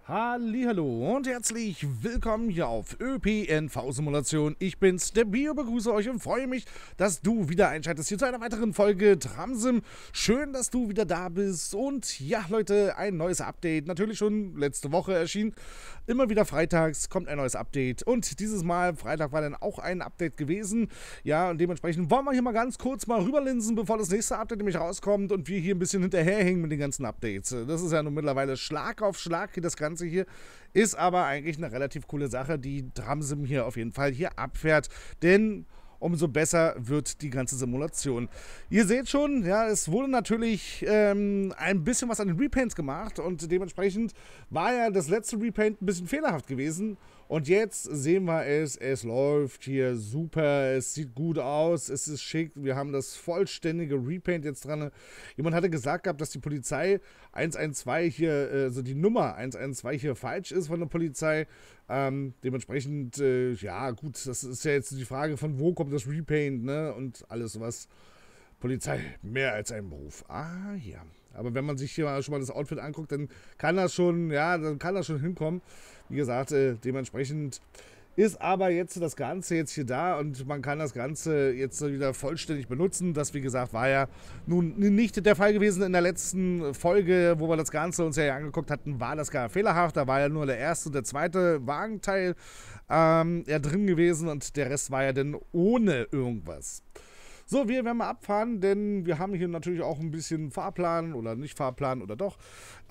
Hallihallo und herzlich willkommen hier auf ÖPNV-Simulation. Ich bin's, der Bio, begrüße euch und freue mich, dass du wieder einschaltest hier zu einer weiteren Folge Tramsim. Schön, dass du wieder da bist und ja, Leute, ein neues Update, natürlich schon letzte Woche erschienen. Immer wieder freitags kommt ein neues Update und dieses Mal, Freitag war dann auch ein Update gewesen. Ja, und dementsprechend wollen wir hier mal ganz kurz mal rüberlinsen, bevor das nächste Update nämlich rauskommt und wir hier ein bisschen hinterherhängen mit den ganzen Updates. Das ist ja nun mittlerweile Schlag auf Schlag, das Ganze hier ist aber eigentlich eine relativ coole Sache, die Tramsim hier auf jeden Fall hier abfährt, denn umso besser wird die ganze Simulation. Ihr seht schon, ja, es wurde natürlich ein bisschen was an den Repaints gemacht und dementsprechend war ja das letzte Repaint ein bisschen fehlerhaft gewesen. Und jetzt sehen wir es läuft hier super, es sieht gut aus, es ist schick, wir haben das vollständige Repaint jetzt dran. Jemand hatte gesagt gehabt, dass die Polizei 112 hier, also die Nummer 112 hier falsch ist von der Polizei. Dementsprechend, ja gut, das ist ja jetzt die Frage, von wo kommt das Repaint, ne, und alles sowas. Polizei, mehr als ein Beruf. Ah, ja. Aber wenn man sich hier schon mal das Outfit anguckt, dann kann das schon, ja, dann kann das schon hinkommen. Wie gesagt, dementsprechend ist aber jetzt das Ganze jetzt hier da und man kann das Ganze jetzt wieder vollständig benutzen. Das, wie gesagt, war ja nun nicht der Fall gewesen in der letzten Folge, wo wir das Ganze uns ja angeguckt hatten, war das gar fehlerhaft. Da war ja nur der erste und der zweite Wagenteil ja drin gewesen und der Rest war ja dann ohne irgendwas. So, wir werden mal abfahren, denn wir haben hier natürlich auch ein bisschen Fahrplan oder nicht Fahrplan oder doch.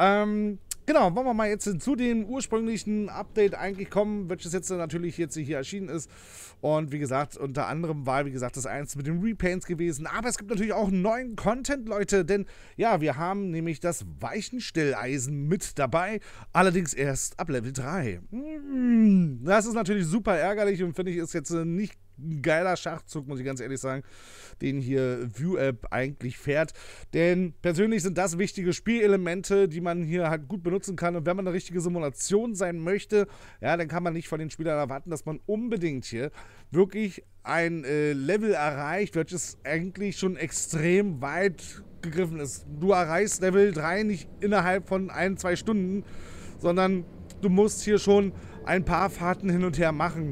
Genau, wollen wir mal jetzt zu dem ursprünglichen Update eigentlich kommen, welches jetzt natürlich jetzt hier erschienen ist. Und wie gesagt, unter anderem war, wie gesagt, das eins mit den Repaints gewesen. Aber es gibt natürlich auch neuen Content, Leute, denn ja, wir haben nämlich das Weichenstelleisen mit dabei, allerdings erst ab Level 3. Das ist natürlich super ärgerlich und finde ich, ist jetzt nicht ein geiler Schachzug, muss ich ganz ehrlich sagen, den hier View-App eigentlich fährt. Denn persönlich sind das wichtige Spielelemente, die man hier halt gut benutzen kann. Und wenn man eine richtige Simulation sein möchte, ja, dann kann man nicht von den Spielern erwarten, dass man unbedingt hier wirklich ein Level erreicht, welches eigentlich schon extrem weit gegriffen ist. Du erreichst Level 3 nicht innerhalb von 1-2 Stunden, sondern du musst hier schon ein paar Fahrten hin und her machen.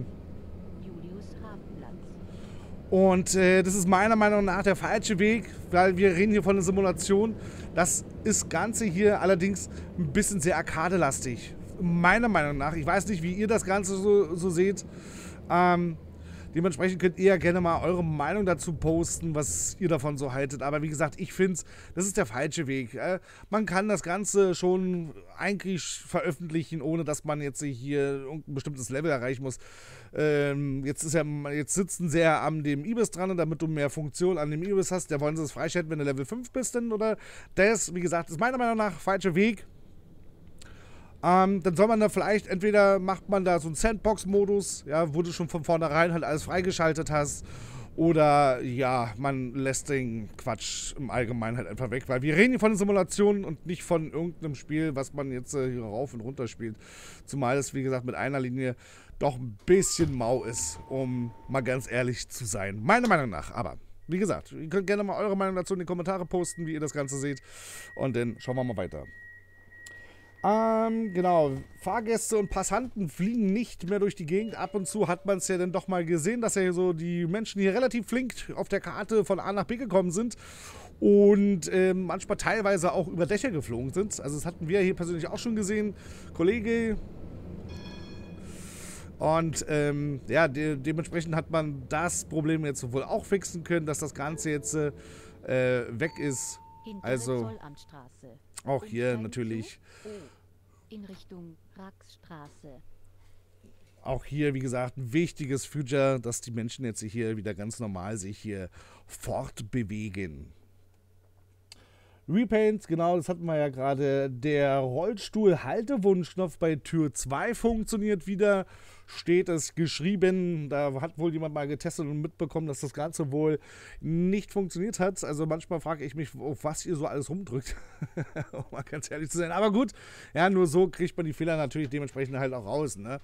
Und das ist meiner Meinung nach der falsche Weg, weil wir reden hier von einer Simulation. Das ist Ganze hier allerdings ein bisschen sehr arkadelastig. Meiner Meinung nach. Ich weiß nicht, wie ihr das Ganze so seht. Dementsprechend könnt ihr ja gerne mal eure Meinung dazu posten, was ihr davon so haltet. Aber wie gesagt, ich finde, das ist der falsche Weg. Man kann das Ganze schon eigentlich veröffentlichen, ohne dass man jetzt hier irgendein bestimmtes Level erreichen muss. Jetzt sitzen sie ja an dem Ibis dran, damit du mehr Funktion an dem Ibis hast. Da wollen sie es freischalten, wenn du Level 5 bist, denn, oder das, wie gesagt, ist meiner Meinung nach der falsche Weg. Dann soll man da vielleicht, entweder macht man da so einen Sandbox-Modus, ja, wo du schon von vornherein halt alles freigeschaltet hast, oder ja, man lässt den Quatsch im Allgemeinen halt einfach weg, weil wir reden hier von Simulationen und nicht von irgendeinem Spiel, was man jetzt hier rauf und runter spielt. Zumal es, wie gesagt, mit einer Linie doch ein bisschen mau ist, um mal ganz ehrlich zu sein. Meiner Meinung nach, aber wie gesagt, ihr könnt gerne mal eure Meinung dazu in die Kommentare posten, wie ihr das Ganze seht, und dann schauen wir mal weiter. Genau, Fahrgäste und Passanten fliegen nicht mehr durch die Gegend. Ab und zu hat man es ja dann doch mal gesehen, dass ja so die Menschen hier relativ flink auf der Karte von A nach B gekommen sind und manchmal teilweise auch über Dächer geflogen sind. Also das hatten wir hier persönlich auch schon gesehen, Kollege. Und ja, dementsprechend hat man das Problem jetzt wohl auch fixen können, dass das Ganze jetzt weg ist. Also auch hier natürlich in Richtung Raxstraße. Auch hier, wie gesagt, ein wichtiges Feature, dass die Menschen jetzt hier wieder ganz normal sich hier fortbewegen. Repaint, genau, das hatten wir ja gerade. Der Rollstuhl-Haltewunschknopf bei Tür 2 funktioniert wieder, steht es geschrieben. Da hat wohl jemand mal getestet und mitbekommen, dass das Ganze wohl nicht funktioniert hat. Also manchmal frage ich mich, auf was ihr so alles rumdrückt, um mal ganz ehrlich zu sein. Aber gut, ja, nur so kriegt man die Fehler natürlich dementsprechend halt auch raus, ne?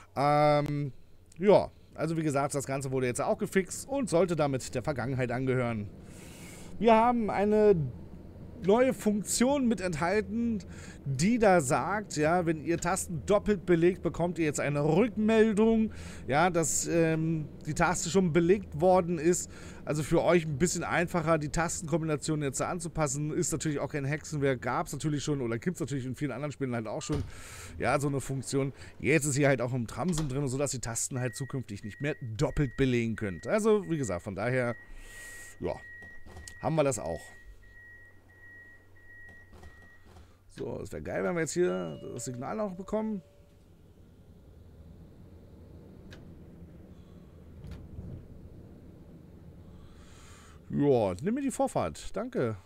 Ja, also wie gesagt, das Ganze wurde jetzt auch gefixt und sollte damit der Vergangenheit angehören. Wir haben eine neue Funktion mit enthalten, die da sagt, ja, wenn ihr Tasten doppelt belegt, bekommt ihr jetzt eine Rückmeldung, ja, dass die Taste schon belegt worden ist. Also für euch ein bisschen einfacher, die Tastenkombination jetzt anzupassen. Ist natürlich auch kein Hexenwerk, gab es natürlich schon oder gibt es natürlich in vielen anderen Spielen halt auch schon, ja, so eine Funktion. Jetzt ist hier halt auch im Tramsim drin, sodass die Tasten halt zukünftig nicht mehr doppelt belegen könnt. Also, wie gesagt, von daher, ja, haben wir das auch. So, es wäre geil, wenn wir jetzt hier das Signal noch bekommen. Ja, nimm mir die Vorfahrt. Danke.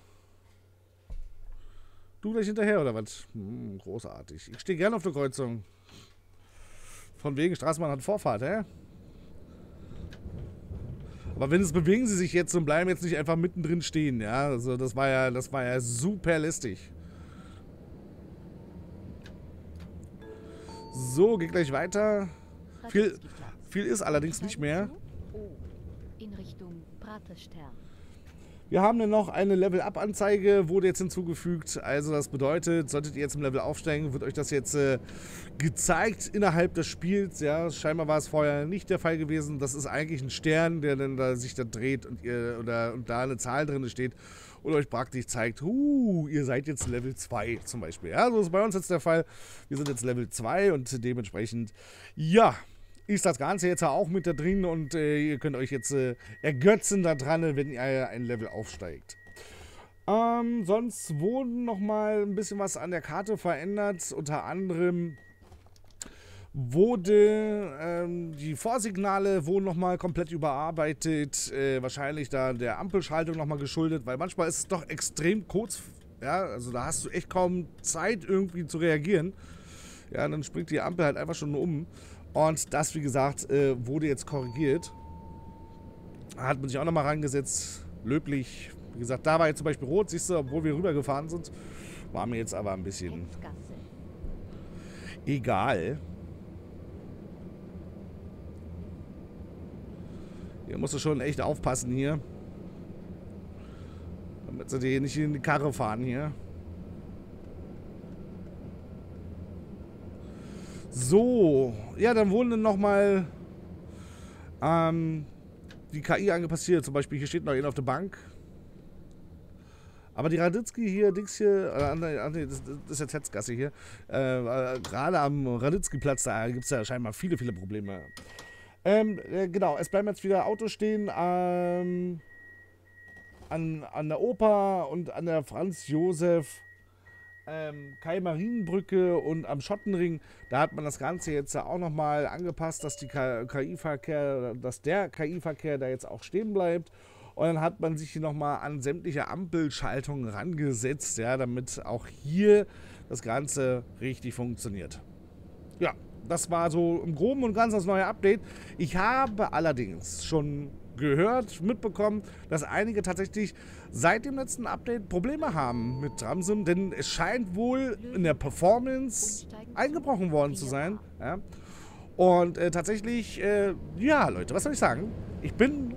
Du gleich hinterher, oder was? Großartig. Ich stehe gerne auf der Kreuzung. Von wegen, Straßenbahn hat Vorfahrt, hä? Aber wenn es bewegen sie sich jetzt und bleiben jetzt nicht einfach mittendrin stehen, ja? Also das war ja super lästig. So, geht gleich weiter. Viel ist allerdings nicht mehr. In Richtung Praterstern. Wir haben dann noch eine Level-Up-Anzeige, wurde jetzt hinzugefügt. Also das bedeutet, solltet ihr jetzt im Level aufsteigen, wird euch das jetzt gezeigt innerhalb des Spiels. Ja, scheinbar war es vorher nicht der Fall gewesen. Das ist eigentlich ein Stern, der dann da sich da dreht und und da eine Zahl drin steht und euch praktisch zeigt, ihr seid jetzt Level 2 zum Beispiel. Ja, so ist bei uns jetzt der Fall. Wir sind jetzt Level 2 und dementsprechend, ja, ist das Ganze jetzt auch mit da drin und ihr könnt euch jetzt ergötzen daran, wenn ihr ein Level aufsteigt. Sonst wurden nochmal ein bisschen was an der Karte verändert. Unter anderem wurde die Vorsignale wurden nochmal komplett überarbeitet. Wahrscheinlich da der Ampelschaltung nochmal geschuldet, weil manchmal ist es doch extrem kurz. Ja, also da hast du echt kaum Zeit irgendwie zu reagieren. Ja, dann springt die Ampel halt einfach schon um. Und das, wie gesagt, wurde jetzt korrigiert. Hat man sich auch nochmal rangesetzt. Löblich. Wie gesagt, da war jetzt zum Beispiel rot, siehst du, obwohl wir rübergefahren sind. War mir jetzt aber ein bisschen egal. Hier musst du schon echt aufpassen hier. Damit sie dir nicht in die Karre fahren hier. So, ja, dann wurden dann nochmal die KI angepasst hier. Zum Beispiel, hier steht noch einer auf der Bank. Aber die Raditzky hier, Dings hier, nee, das ist ja Tetzgasse hier. Gerade am Raditzky-Platz, da gibt es ja scheinbar viele Probleme. Genau, es bleiben jetzt wieder Autos stehen an der Oper und an der Franz-Josef Kai-Marienbrücke und am Schottenring. Da hat man das Ganze jetzt auch nochmal angepasst, dass der KI-Verkehr da jetzt auch stehen bleibt. Und dann hat man sich hier nochmal an sämtliche Ampelschaltungen rangesetzt, ja, damit auch hier das Ganze richtig funktioniert. Ja, das war so im Groben und Ganzen das neue Update. Ich habe allerdings schon gehört, mitbekommen, dass einige tatsächlich seit dem letzten Update Probleme haben mit Tramsim, denn es scheint wohl in der Performance eingebrochen worden zu sein. Ja. Und tatsächlich, ja Leute, was soll ich sagen? Ich bin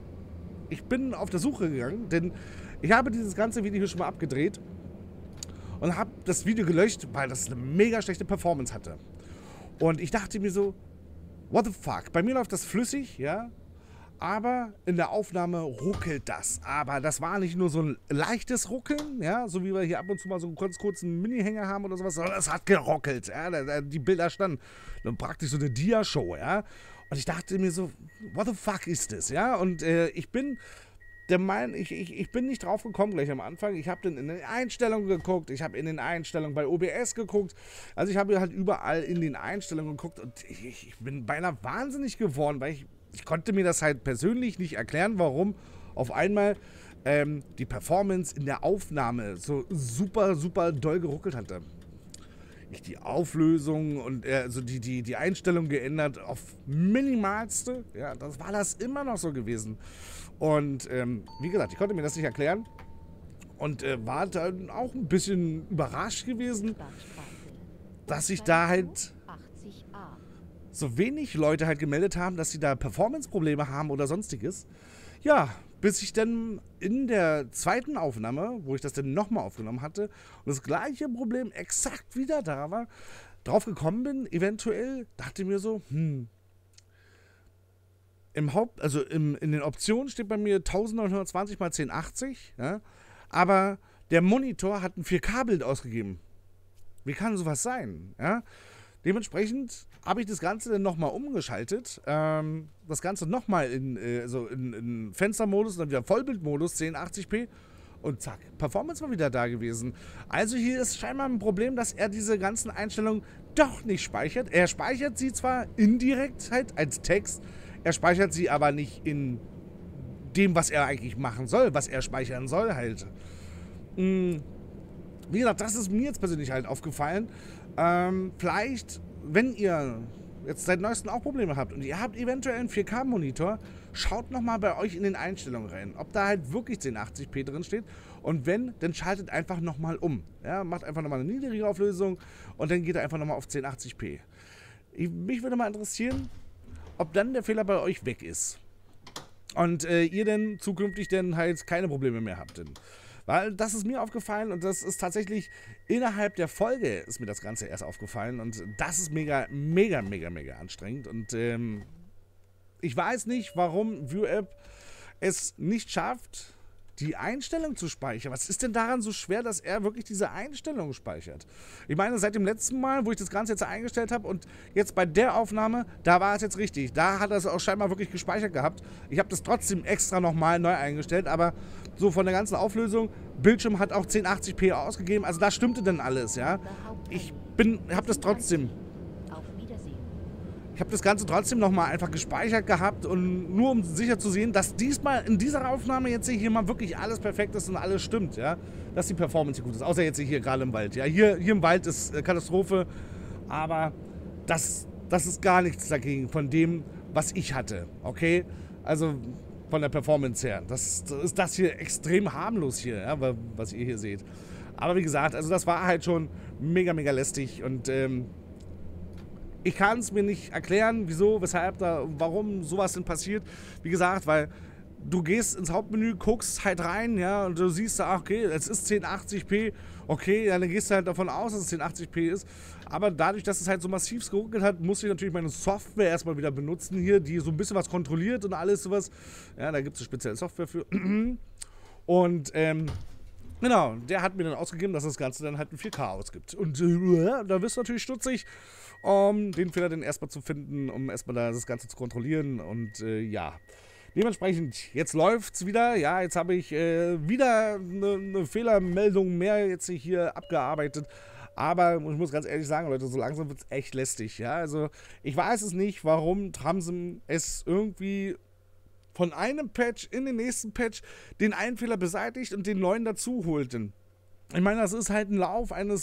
auf der Suche gegangen, denn ich habe dieses ganze Video hier schon mal abgedreht und habe das Video gelöscht, weil das eine mega schlechte Performance hatte. Und ich dachte mir so, what the fuck? Bei mir läuft das flüssig, ja, aber in der Aufnahme ruckelt das. Aber das war nicht nur so ein leichtes Ruckeln, ja, so wie wir hier ab und zu mal so einen ganz kurzen Mini-Hänger haben oder sowas, sondern es hat gerockelt, ja, die Bilder standen. Dann praktisch so eine Dia-Show, ja. Und ich dachte mir so, what the fuck ist das, ja? Und ich bin der Meinung, ich bin nicht drauf gekommen gleich am Anfang. Ich habe dann in den Einstellungen geguckt, ich habe in den Einstellungen bei OBS geguckt. Also ich habe halt überall in den Einstellungen geguckt und ich bin beinahe wahnsinnig geworden, weil ich konnte mir das halt persönlich nicht erklären, warum auf einmal die Performance in der Aufnahme so super, super doll geruckelt hatte. Ich die Auflösung und also die Einstellung geändert auf minimalste. Ja, das war das immer noch so gewesen. Und wie gesagt, ich konnte mir das nicht erklären und war dann auch ein bisschen überrascht gewesen, dass sich da halt so wenig Leute halt gemeldet haben, dass sie da Performance-Probleme haben oder sonstiges. Ja, bis ich dann in der zweiten Aufnahme, wo ich das dann nochmal aufgenommen hatte und das gleiche Problem exakt wieder da war, drauf gekommen bin, eventuell, dachte mir so, also in den Optionen steht bei mir 1920 x 1080, ja, aber der Monitor hat ein 4K-Bild ausgegeben. Wie kann sowas sein? Ja? Dementsprechend habe ich das Ganze dann nochmal umgeschaltet. Das Ganze nochmal in Fenstermodus und dann wieder Vollbildmodus, 1080p. Und zack, Performance war wieder da gewesen. Also hier ist scheinbar ein Problem, dass er diese ganzen Einstellungen doch nicht speichert. Er speichert sie zwar indirekt halt als Text, er speichert sie aber nicht in dem, was er eigentlich machen soll, was er speichern soll halt. Wie gesagt, das ist mir jetzt persönlich halt aufgefallen. Vielleicht, wenn ihr jetzt seit neuestem auch Probleme habt und ihr habt eventuell einen 4K-Monitor, schaut nochmal bei euch in den Einstellungen rein, ob da halt wirklich 1080p drin steht. Und wenn, dann schaltet einfach nochmal um. Ja, macht einfach nochmal eine niedrige Auflösung und dann geht er einfach nochmal auf 1080p. Mich würde mal interessieren, ob dann der Fehler bei euch weg ist. Und ihr dann zukünftig dann halt keine Probleme mehr habt. Weil das ist mir aufgefallen und das ist tatsächlich innerhalb der Folge ist mir das Ganze erst aufgefallen und das ist mega, mega, mega, mega anstrengend und ich weiß nicht, warum ViewApp es nicht schafft, die Einstellung zu speichern. Was ist denn daran so schwer, dass er wirklich diese Einstellung speichert? Ich meine, seit dem letzten Mal, wo ich das Ganze jetzt eingestellt habe und jetzt bei der Aufnahme, da war es jetzt richtig. Da hat er es auch scheinbar wirklich gespeichert gehabt. Ich habe das trotzdem extra nochmal neu eingestellt, aber so von der ganzen Auflösung, Bildschirm hat auch 1080p ausgegeben, also da stimmte dann alles, ja. Habe das trotzdem... Ich habe das Ganze trotzdem nochmal einfach gespeichert gehabt und nur um sicher zu sehen, dass diesmal in dieser Aufnahme jetzt hier mal wirklich alles perfekt ist und alles stimmt, ja. Dass die Performance hier gut ist, außer jetzt hier gerade im Wald, ja. Hier im Wald ist Katastrophe, aber das ist gar nichts dagegen von dem, was ich hatte, okay. Also von der Performance her, das ist das hier extrem harmlos hier, ja, was ihr hier seht. Aber wie gesagt, also das war halt schon mega, mega lästig und ich kann es mir nicht erklären, wieso, weshalb, warum sowas denn passiert. Wie gesagt, weil du gehst ins Hauptmenü, guckst halt rein, ja, und du siehst da, okay, es ist 1080p, okay, ja, dann gehst du halt davon aus, dass es 1080p ist. Aber dadurch, dass es halt so massiv geruckelt hat, musste ich natürlich meine Software erstmal wieder benutzen hier, die so ein bisschen was kontrolliert und alles sowas. Ja, da gibt es eine spezielle Software für. Und, genau, der hat mir dann ausgegeben, dass das Ganze dann halt ein 4K ausgibt. Und da wirst du natürlich stutzig, um den Fehler dann erstmal zu finden, um erstmal das Ganze zu kontrollieren. Und ja, dementsprechend, jetzt läuft's wieder. Ja, jetzt habe ich wieder eine Fehlermeldung mehr jetzt hier abgearbeitet. Aber ich muss ganz ehrlich sagen, Leute, so langsam wird es echt lästig. Ja, also ich weiß es nicht, warum Tramsim es irgendwie von einem Patch in den nächsten Patch den einen Fehler beseitigt und den neuen dazu holt. Ich meine, das ist halt ein Lauf eines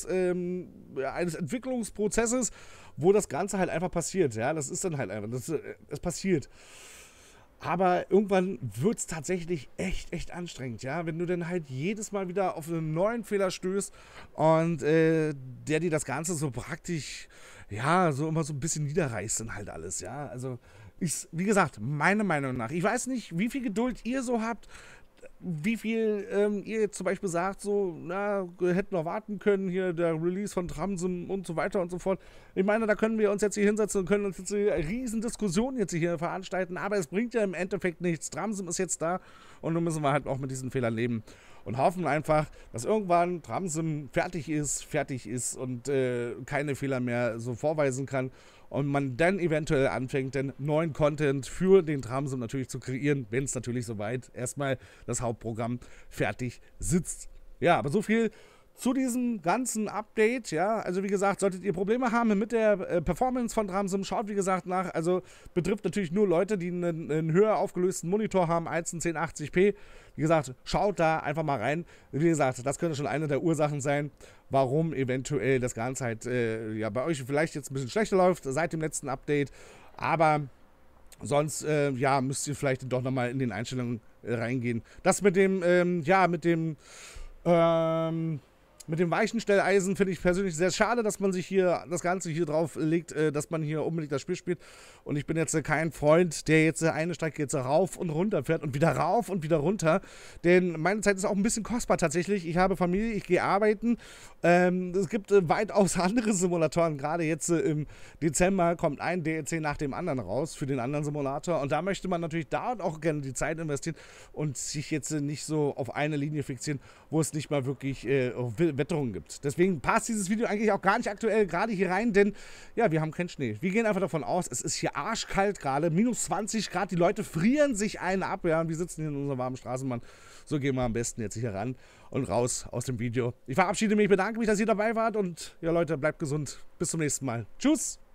Entwicklungsprozesses, wo das Ganze halt einfach passiert. Ja, das ist dann halt einfach, es passiert. Aber irgendwann wird es tatsächlich echt anstrengend, ja, wenn du dann halt jedes Mal wieder auf einen neuen Fehler stößt und der dir das Ganze so praktisch, ja, so immer so ein bisschen niederreißt und halt alles, ja, also ist, wie gesagt, meine Meinung nach. Ich weiß nicht, wie viel Geduld ihr so habt, wie viel ihr jetzt zum Beispiel sagt, so, na, hätten noch warten können, hier der Release von Tramsim und so weiter und so fort. Ich meine, da können wir uns jetzt hier hinsetzen und können uns jetzt eine riesen Diskussion jetzt hier veranstalten, aber es bringt ja im Endeffekt nichts. Tramsim ist jetzt da und nun müssen wir halt auch mit diesen Fehlern leben und hoffen einfach, dass irgendwann Tramsim fertig ist und keine Fehler mehr so vorweisen kann. Und man dann eventuell anfängt, den neuen Content für den Tramsim natürlich zu kreieren, wenn es natürlich soweit erstmal das Hauptprogramm fertig sitzt. Ja, aber so viel zu diesem ganzen Update, ja, also wie gesagt, solltet ihr Probleme haben mit der Performance von Tramsim, schaut wie gesagt nach, also betrifft natürlich nur Leute, die einen höher aufgelösten Monitor haben als ein 1080p. Wie gesagt, schaut da einfach mal rein. Wie gesagt, das könnte schon eine der Ursachen sein, warum eventuell das Ganze halt ja, bei euch vielleicht jetzt ein bisschen schlechter läuft seit dem letzten Update, aber sonst, ja, müsst ihr vielleicht doch nochmal in den Einstellungen reingehen. Das mit dem, ja, mit dem, Mit dem Weichenstelleisen finde ich persönlich sehr schade, dass man sich hier das Ganze hier drauf legt, dass man hier unbedingt das Spiel spielt. Und ich bin jetzt kein Freund, der jetzt eine Strecke jetzt rauf und runter fährt und wieder rauf und wieder runter. Denn meine Zeit ist auch ein bisschen kostbar tatsächlich. Ich habe Familie, ich gehe arbeiten. Es gibt weitaus andere Simulatoren. Gerade jetzt im Dezember kommt ein DLC nach dem anderen raus für den anderen Simulator. Und da möchte man natürlich da auch gerne die Zeit investieren und sich jetzt nicht so auf eine Linie fixieren, wo es nicht mal wirklich Wetterungen gibt. Deswegen passt dieses Video eigentlich auch gar nicht aktuell gerade hier rein, denn ja, wir haben keinen Schnee. Wir gehen einfach davon aus, es ist hier arschkalt gerade, minus 20 Grad, die Leute frieren sich einen ab, ja, und wir sitzen hier in unserer warmen Straßenbahn. So gehen wir am besten jetzt hier ran und raus aus dem Video. Ich verabschiede mich, bedanke mich, dass ihr dabei wart und ja Leute, bleibt gesund. Bis zum nächsten Mal. Tschüss!